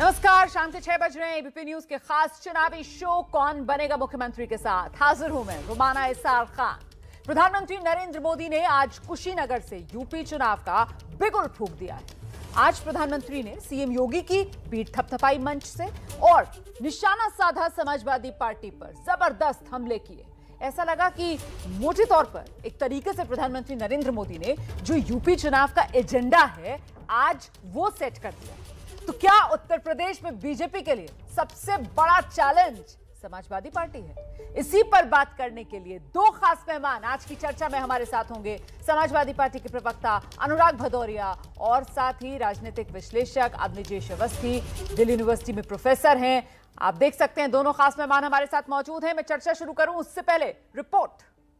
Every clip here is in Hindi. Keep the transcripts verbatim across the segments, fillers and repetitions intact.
नमस्कार, शाम के छह बज रहे हैं। एबीपी न्यूज के खास चुनावी शो कौन बनेगा मुख्यमंत्री के साथ हाजिर हूं मैं रुमाना इसार खान। प्रधानमंत्री नरेंद्र मोदी ने आज कुशीनगर से यूपी चुनाव का बिगुल फूंक दिया है। आज प्रधानमंत्री ने सीएम योगी की पीठ थपथपाई मंच से और निशाना साधा समाजवादी पार्टी पर जबरदस्त हमले किए। ऐसा लगा कि मोटे तौर पर एक तरीके से प्रधानमंत्री नरेंद्र मोदी ने जो यूपी चुनाव का एजेंडा है आज वो सेट कर दिया। तो क्या उत्तर प्रदेश में बीजेपी के लिए सबसे बड़ा चैलेंज समाजवादी पार्टी है? इसी पर बात करने के लिए दो खास मेहमान आज की चर्चा में हमारे साथ होंगे। समाजवादी पार्टी के प्रवक्ता अनुराग भदौरिया और साथ ही राजनीतिक विश्लेषक अग्निजेश अवस्थी, दिल्ली यूनिवर्सिटी में प्रोफेसर हैं। आप देख सकते हैं दोनों खास मेहमान हमारे साथ मौजूद हैं। मैं चर्चा शुरू करूं उससे पहले रिपोर्ट।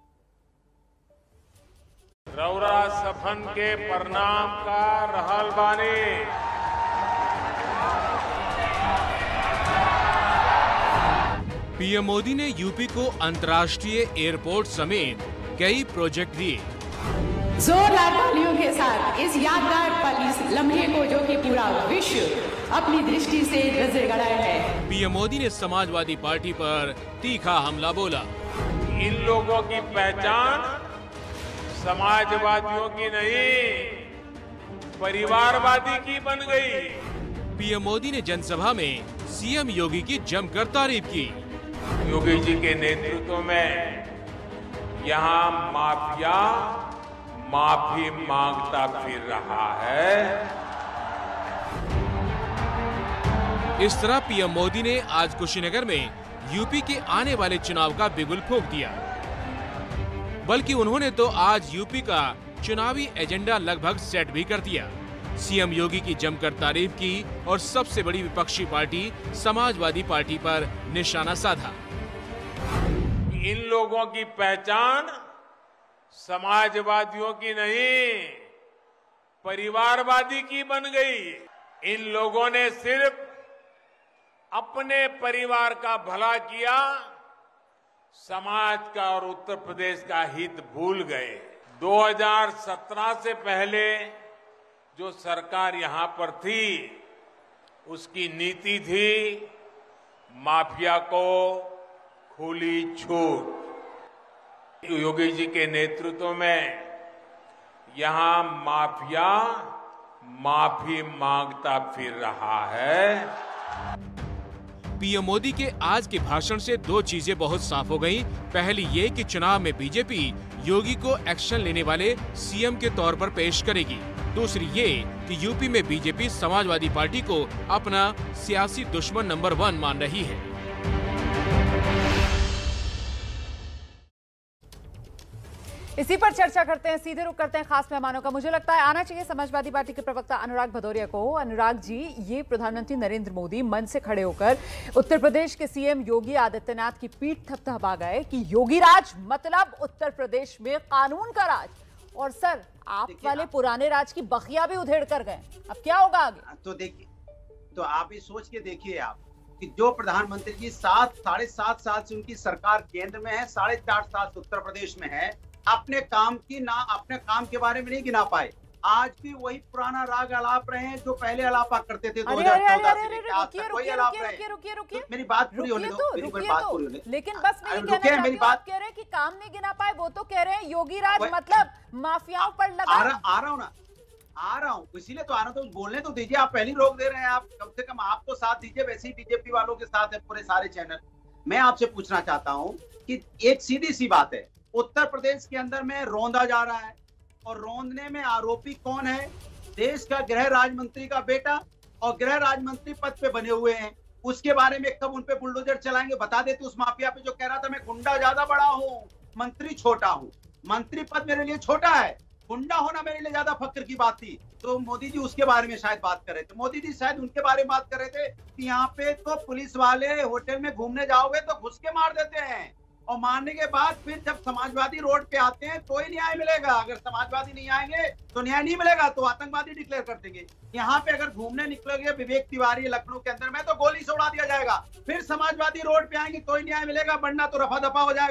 रौरा सफन के परिणाम का रहल बानी। पीएम मोदी ने यूपी को अंतर्राष्ट्रीय एयरपोर्ट समेत कई प्रोजेक्ट दिए। जोरदार तालियों के साथ इस यादगार पल, इस लम्हे को जो कि पूरा विश्व अपनी दृष्टि से नजर गड़ाए है। पीएम मोदी ने समाजवादी पार्टी पर तीखा हमला बोला। इन लोगों की पहचान समाजवादियों की नहीं, परिवारवादी की बन गई। पीएम मोदी ने जनसभा में सीएम योगी की जमकर तारीफ की। योगी जी के नेतृत्व में यहाँ माफिया माफी मांगता फिर रहा है। इस तरह पीएम मोदी ने आज कुशीनगर में यूपी के आने वाले चुनाव का बिगुल फूंक दिया। बल्कि उन्होंने तो आज यूपी का चुनावी एजेंडा लगभग सेट भी कर दिया। सीएम योगी की जमकर तारीफ की और सबसे बड़ी विपक्षी पार्टी समाजवादी पार्टी पर निशाना साधा। इन लोगों की पहचान समाजवादियों की नहीं, परिवारवादी की बन गई। इन लोगों ने सिर्फ अपने परिवार का भला किया, समाज का और उत्तर प्रदेश का हित भूल गए। दो हज़ार सत्रह से पहले जो सरकार यहां पर थी उसकी नीति थी माफिया को खुली छूट। योगी जी के नेतृत्व में यहां माफिया माफी मांगता फिर रहा है। पीएम मोदी के आज के भाषण से दो चीजें बहुत साफ हो गईं। पहली ये कि चुनाव में बीजेपी योगी को एक्शन लेने वाले सीएम के तौर पर पेश करेगी। दूसरी ये कि यूपी में बीजेपी समाजवादी पार्टी को अपना सियासी दुश्मन नंबर वन मान रही है। इसी पर चर्चा करते हैं, सीधे रुख करते हैं खास मेहमानों का। मुझे लगता है आना चाहिए समाजवादी पार्टी के प्रवक्ता अनुराग भदौरिया को। अनुराग जी, ये प्रधानमंत्री नरेंद्र मोदी मंच से खड़े होकर उत्तर प्रदेश के सीएम योगी आदित्यनाथ की पीठ थपथपा गए कि योगी राज मतलब उत्तर प्रदेश में कानून का राज। और सर, आप वाले आप, पुराने राज की बखिया भी उधेड़ कर गए। अब क्या होगा आगे? तो देखिए, तो आप ये सोच के देखिए आप कि जो प्रधानमंत्री जी सात साढ़े सात साल से उनकी सरकार केंद्र में है, साढ़े चार साल से उत्तर प्रदेश में है, अपने काम की ना अपने काम के बारे में नहीं गिना पाए। आज भी वही पुराना राग अलाप रहे हैं जो पहले अलापा करते थे दो हज़ार चौदह से लेकर आज तक वही अलाप रहे हैं। रुकिए रुकिए तो मेरी बात पूरी होने दो, मेरी बात पूरी होने। लेकिन बस मैं ये कहना चाहती हूं, आप कह रहे हैं कि काम नहीं गिना पाए, वो तो कह रहे हैं योगी राज मतलब माफियाओं पर लगा। आ रहा हूँ ना, आ रहा हूँ, इसीलिए तो आ रहा हूँ। बोलने तो दीजिए, आप पहली रोक दे रहे हैं। आप कम से कम आप तो साथ दीजिए, वैसे ही बीजेपी वालों के साथ है पूरे सारे चैनल। मैं आपसे पूछना चाहता हूँ कि एक सीधी सी बात है, उत्तर प्रदेश के अंदर में रौंदा जा रहा है और रौंदने में आरोपी कौन है? देश का गृह राज्य मंत्री का बेटा और गृह राज्य मंत्री पद पे बने हुए हैं। उसके बारे में कब उन पे बुलडोजर चलाएंगे बता देते। उस माफिया पे जो कह रहा था मैं गुंडा ज्यादा बड़ा हूँ, मंत्री छोटा हूँ। मंत्री पद मेरे लिए छोटा है, गुंडा होना मेरे लिए ज्यादा फक्र की बात थी। तो मोदी जी उसके बारे में शायद बात कर रहे थे। मोदी जी शायद उनके बारे में बात कर रहे थे कि यहाँ पे तो पुलिस वाले होटल में घूमने जाओगे तो घुस के मार देते हैं, और मारने के बाद फिर जब समाजवादी रोड पे आते हैं तो ही न्याय मिलेगा। अगर समाजवादी नहीं आएंगे तो न्याय नहीं मिलेगा, तो आतंकवादी डिक्लेयर कर देंगे। यहाँ पे अगर घूमने निकलोगे विवेक तिवारी लखनऊ के अंदर में तो गोली से उड़ा दिया जाएगा। फिर समाजवादी रोड पे आएंगे तो ही न्याय मिलेगा, वरना तो रफा दफा हो जाएगा।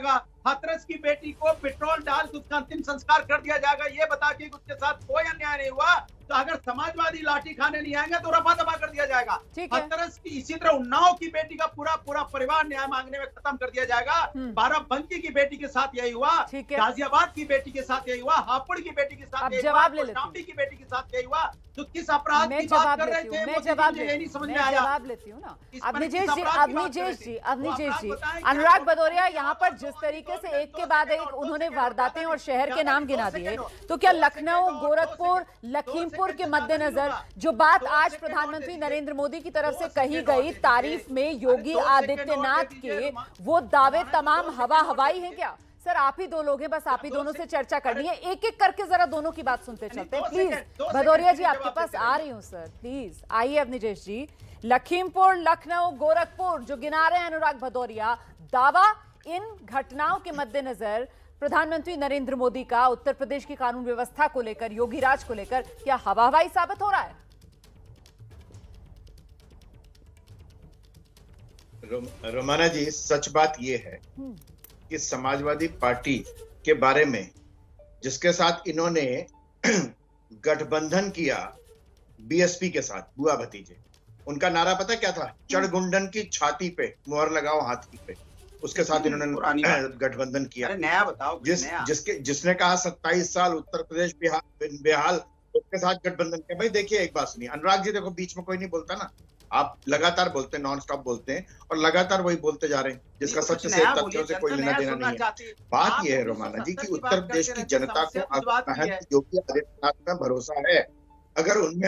हाथरस की बेटी को पेट्रोल डाल के उसका अंतिम संस्कार कर दिया जाएगा, ये बता के उसके साथ कोई अन्याय नहीं हुआ, तो अगर समाजवादी लाठी खाने नहीं आएंगे तो रफा दफा कर दिया जाएगा। हाथरस की इसी तरह उन्नाव की बेटी का पूरा पूरा परिवार न्याय मांगने में खत्म कर दिया जाएगा। बाराबंकी की बेटी के साथ यही हुआ, गाजियाबाद की बेटी के साथ यही हुआ, हापुड़ की बेटी के साथ यही हुआ, शामली की बेटी के साथ यही हुआ। तो किस अपराध की बात कर रहे थे? मैं जवाब नहीं समझ में आया। जवाब लेती हूँ ना। अवनीजेश जी, अवनीजेश जी, अवनीजेश जी, अनुराग भदौरिया यहाँ पर जिस तरीके से एक के बाद एक उन्होंने वारदातें और शहर के नाम गिना दिए, तो क्या लखनऊ, गोरखपुर, लखीमपुर के मद्देनजर जो बात आज प्रधानमंत्री नरेंद्र मोदी की तरफ से कही गई तारीफ में योगी आदित्यनाथ के, वो दावे तमाम हवा हवाई हैं क्या? सर आप ही दो लोग हैं, बस आप ही दोनों से चर्चा करनी है, एक एक करके जरा दोनों की बात सुनते चलते हैं। प्लीज भदौरिया जी आपके पास आ रही हूँ सर, प्लीज आइए। अवनीजेश जी, लखीमपुर, लखनऊ, गोरखपुर जो गिना रहे हैं अनुराग भदौरिया, दावा इन घटनाओं के मद्देनजर प्रधानमंत्री नरेंद्र मोदी का उत्तर प्रदेश की कानून व्यवस्था को लेकर, योगी राज को लेकर क्या हवा हवाई साबित हो रहा है? रोमाना जी, सच बात यह है कि समाजवादी पार्टी के बारे में जिसके साथ इन्होंने गठबंधन किया बीएसपी के साथ, बुआ भतीजे, उनका नारा पता क्या था? चढ़गुंडन की छाती पे मुहर लगाओ हाथी पे। उसके साथ इन्होंने गठबंधन किया। नया बताओ जिस नया। जिसके जिसने कहा सत्ताईस साल उत्तर प्रदेश बिहार बेहाल, उसके साथ गठबंधन किया। भाई देखिए एक बात सुनिए, अनुराग जी देखो बीच में कोई नहीं बोलता ना, आप लगातार बोलते हैं, नॉन स्टॉप बोलते हैं और लगातार वही बोलते जा रहे हैं जिसका सत्य से तथ्यों से कोई लेना देना नहीं है। बात यह है रोमाना जी कि उत्तर प्रदेश की जनता को योगी आदित्यनाथ में भरोसा है। अगर उनमें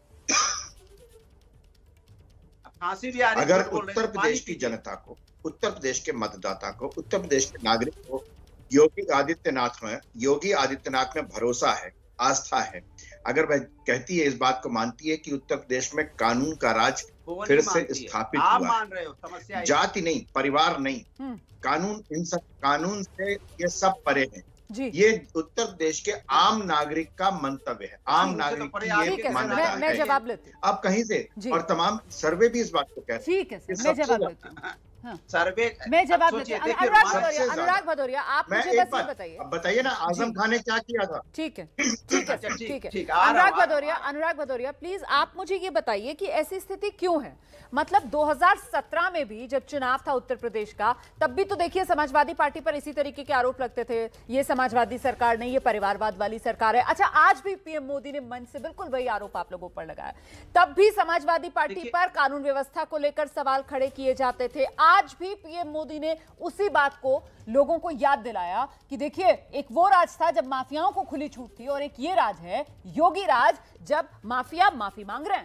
अगर उत्तर प्रदेश की जनता को, उत्तर प्रदेश के मतदाता को, उत्तर प्रदेश के नागरिक को योगी आदित्यनाथ में योगी आदित्यनाथ में भरोसा है, आस्था है, अगर वह कहती है, इस बात को मानती है कि उत्तर प्रदेश में कानून का राज फिर से स्थापित हुआ है, मान रहे हो, समस्या जाति नहीं, परिवार नहीं, कानून, इन सब कानून से ये सब परे हैं। ये उत्तर प्रदेश के आम नागरिक का मंतव्य है, आम नागरिक की ये मान्यता है। मैं जवाब लेती हूँ अब कहीं से, और तमाम सर्वे भी इस बात को कहते हैं। ठीक है सर, मैं जवाब लेती हूँ। हाँ। सर्वे मैं जवाब देती हूं। अनुराग भदौरिया, अनुराग भदौरिया आप मुझे बस ये बताइए, बताइए ना आजम खान ने क्या किया था? ठीक है, ठीक है, ठीक है, अनुराग भदौरिया, अनुराग भदौरिया प्लीज आप मुझे ये बताइए कि ऐसी स्थिति क्यों है? मतलब दो हज़ार सत्रह में भी जब चुनाव था उत्तर प्रदेश का, तब भी तो देखिए समाजवादी पार्टी पर इसी तरीके के आरोप लगते थे, ये समाजवादी सरकार नहीं, ये परिवारवाद वाली सरकार है। अच्छा, आज भी पीएम मोदी ने मंच से बिल्कुल वही आरोप आप लोगों पर लगाया, तब भी समाजवादी पार्टी पर कानून व्यवस्था को लेकर सवाल खड़े किए जाते थे। आज भी पीएम मोदी ने उसी बात को लोगों को याद दिलाया कि देखिए एक वो राज था जब माफियाओं को खुली छूट थी, और एक ये राज है योगी राज जब माफिया माफी मांग रहे हैं।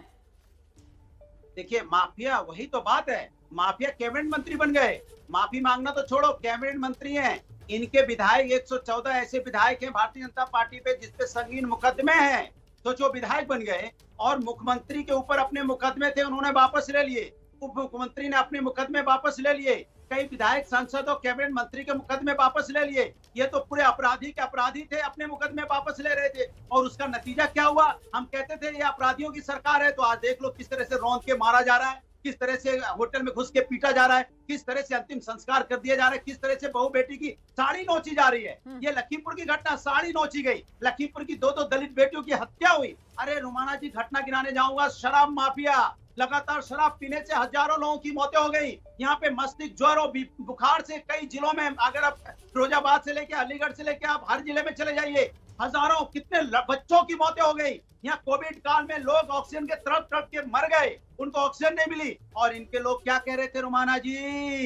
देखिए माफिया, वही तो बात है, माफिया कैबिनेट मंत्री बन गए, माफी मांगना तो छोड़ो, कैबिनेट मंत्री हैं। इनके विधायक एक सौ चौदह ऐसे विधायक हैं भारतीय जनता पार्टी पे जिसपे संगीन मुकदमे हैं, तो जो विधायक बन गए और मुख्यमंत्री के ऊपर अपने मुकदमे थे उन्होंने वापस ले लिए, उप मुख्यमंत्री ने अपने मुकदमे वापस ले लिए, कई विधायक, सांसद और कैबिनेट मंत्री के मुकदमे वापस ले लिए। ये तो पूरे अपराधी के अपराधी थे, अपने मुकदमे वापस ले रहे थे, और उसका नतीजा क्या हुआ? हम कहते थे ये अपराधियों की सरकार है, तो आज देख लो किस तरह से रौंद के मारा जा रहा है, किस तरह से होटल में घुस के पीटा जा रहा है, किस तरह से अंतिम संस्कार कर दिया जा रहा है, किस तरह से बहू बेटी की साड़ी नोची जा रही है। ये लखीमपुर की घटना, साड़ी नोची गई, लखीमपुर की दो दो दलित बेटियों की हत्या हुई। अरे रुमाना जी, घटना गिनाने जाऊंगा, शराब माफिया, लगातार शराब पीने से हजारों लोगों की मौतें हो गई। यहाँ पे मस्तिष्क ज्वर और बुखार से कई जिलों में, अगर आप फिरोजाबाद से लेके अलीगढ़ से लेके आप हर जिले में चले जाइए, हजारों, कितने बच्चों की मौतें हो गई। यहाँ कोविड काल में लोग ऑक्सीजन के तड़प तड़प के मर गए, उनको ऑक्सीजन नहीं मिली। और इनके लोग क्या कह रहे थे रुमाना जी?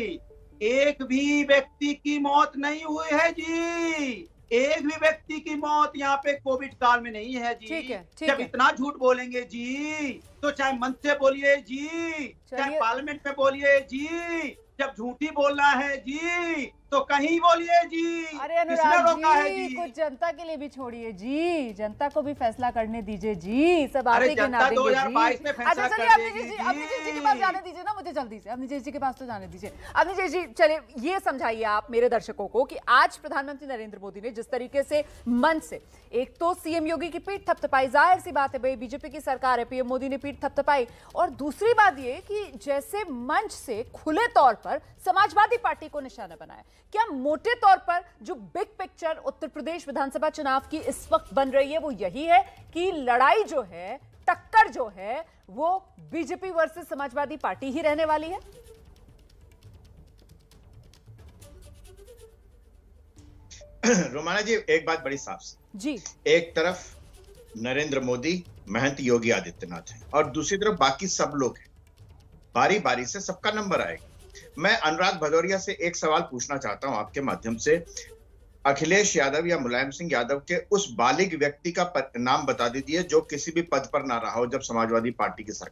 एक भी व्यक्ति की मौत नहीं हुई है जी, एक भी व्यक्ति की मौत यहाँ पे कोविड काल में नहीं है जी। ठीक है, ठीक जब है। इतना झूठ बोलेंगे जी, तो चाहे मंच से बोलिए जी, चाहे पार्लियामेंट में बोलिए जी, जब झूठी बोलना है जी तो कहीं बोलिए जी। अरे अनुराग जी, जी, कुछ जनता के लिए भी छोड़िए जी, जनता को भी फैसला करने दीजिए जी, सब आते के ना देंगे जी। अच्छा चलिए अवनीजेश जी, अवनीजेश जी के पास जाने दीजिए ना मुझे जल्दी से, अवनीजेश जी के पास तो जाने दीजिए। अवनीजेश जी चलिए ये समझाइए आप मेरे दर्शकों को कि आज प्रधानमंत्री नरेंद्र मोदी ने जिस तरीके से मंच से एक तो सीएम योगी की पीठ थपथपाई, जाहिर सी बात है भाई बीजेपी की सरकार है, पीएम मोदी ने पीठ थपथपाई, और दूसरी बात ये कि जैसे मंच से खुले तौर पर समाजवादी पार्टी को निशाना बनाया, क्या मोटे तौर पर जो बिग पिक्चर उत्तर प्रदेश विधानसभा चुनाव की इस वक्त बन रही है वो यही है कि लड़ाई जो है, टक्कर जो है, वो बीजेपी वर्सेस समाजवादी पार्टी ही रहने वाली है? रोमाना जी, एक बात बड़ी साफ जी, एक तरफ नरेंद्र मोदी, महंत योगी आदित्यनाथ हैं और दूसरी तरफ बाकी सब लोग हैं। बारी बारी से सबका नंबर आएगा। मैं अनुराग भदौरिया से एक सवाल पूछना चाहता हूं आपके माध्यम से। अखिलेश यादव या मुलायम सिंह यादव के उस बालिग व्यक्ति का नाम बता दीजिए जो किसी भी पद पर ना रहा हो जब समाजवादी पार्टी की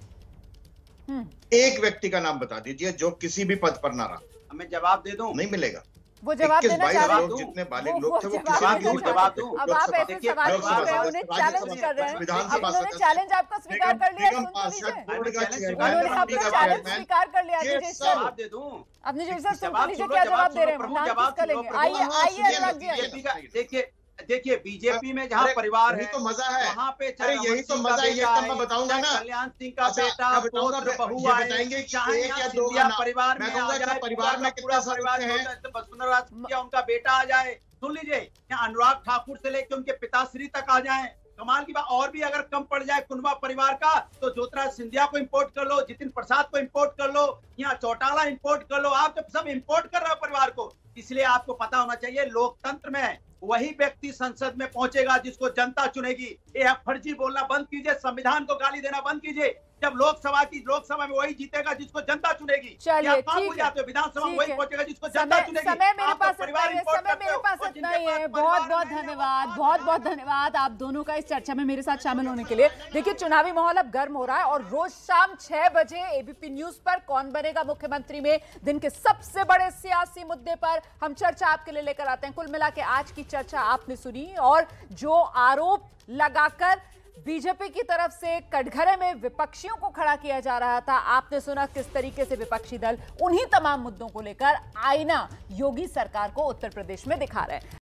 सरकार। एक व्यक्ति का नाम बता दीजिए जो किसी भी पद पर ना रहा। मैं जवाब दे दूं? नहीं मिलेगा। वो जवाब देना चाह रहे हैं। जितने बालिग लोग थे वो जवाब दूं, जवाब दूं। अब आप ऐसे सवाल पूछ रहे हैं, उन्हें चैलेंज कर रहे हैं। अब उन्होंने चैलेंज आपका स्वीकार कर लिया, सुन तो लीजिए। उन्होंने आपका चैलेंज स्वीकार कर लिया। जी सर, जवाब दे दूं? अपने जी सर सुन तो लीजिए क्या जवाब दे रहे हैं। नाम किसका लेंगे? आइए आइए अनुराग जी। देखिए देखिए बीजेपी में जहाँ परिवार है तो मजा है, वहाँ पे अरे यही तो मजा है। ये तो मैं बताऊंगा ना, कल्याण सिंह का बेटा, पुत्र, बहू आए, बताएंगे चाहे एक या यहाँ दो सिंधिया का परिवार में मैं आ कहूंगा जाए, परिवार में पूरा कितने परिवार सदस्य हैं। वसुंधरा सिंधिया उनका बेटा आ जाए, सुन लीजिए, यहाँ अनुराग ठाकुर से लेकर उनके पिताश्री तक आ जाए। कमाल की बात, और भी अगर कम पड़ जाए कुंडवा परिवार का तो ज्योतिराज सिंधिया को इंपोर्ट कर लो, जितिन प्रसाद को इंपोर्ट कर लो, यहाँ चौटाला इंपोर्ट कर लो। आप जब सब इंपोर्ट कर रहे हो परिवार को, इसलिए आपको पता होना चाहिए लोकतंत्र में वही व्यक्ति संसद में पहुंचेगा जिसको जनता चुनेगी। ये फर्जी बोलना बंद कीजिए, संविधान को गाली देना बंद कीजिए। जब लोकसभा की लोकसभा में वही जीतेगा जिसको जनता चुनेगी। चलिए, आप भूल जाते हो, विधानसभा में वही पहुंचेगा जिसको जनता चुनेगी। समय मेरे पास तो इतना ही है, समय मेरे पास इतना ही है। बहुत बहुत धन्यवाद, बहुत बहुत धन्यवाद आप दोनों का इस चर्चा में मेरे साथ शामिल होने के लिए। देखिए, चुनावी माहौल अब गर्म हो रहा है और रोज शाम छह बजे एबीपी न्यूज पर कौन बनेगा मुख्यमंत्री में दिन के सबसे बड़े सियासी मुद्दे पर हम चर्चा आपके लिए लेकर आते हैं। कुल मिला के आज की चर्चा आपने सुनी और जो आरोप लगाकर बीजेपी की तरफ से कटघरे में विपक्षियों को खड़ा किया जा रहा था, आपने सुना किस तरीके से विपक्षी दल उन्हीं तमाम मुद्दों को लेकर आईना योगी सरकार को उत्तर प्रदेश में दिखा रहे हैं।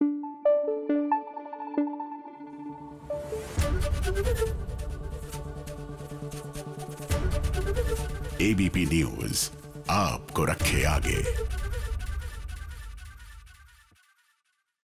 एबीपी न्यूज आपको रखे आगे।